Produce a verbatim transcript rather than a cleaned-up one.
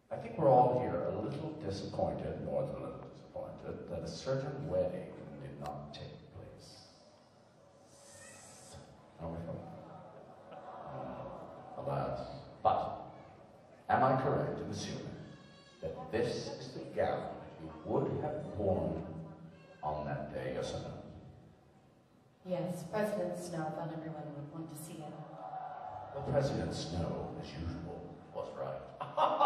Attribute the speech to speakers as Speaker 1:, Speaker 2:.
Speaker 1: I think we're all here a little disappointed, more than a little disappointed, that a certain wedding did not take place. Are we from? Uh, alas. But, am I correct in assuming that this is the gown you would have worn on that day, yes or no?
Speaker 2: Yes, President Snow thought everyone would want to see it.
Speaker 1: Well, President Snow, as usual, was right.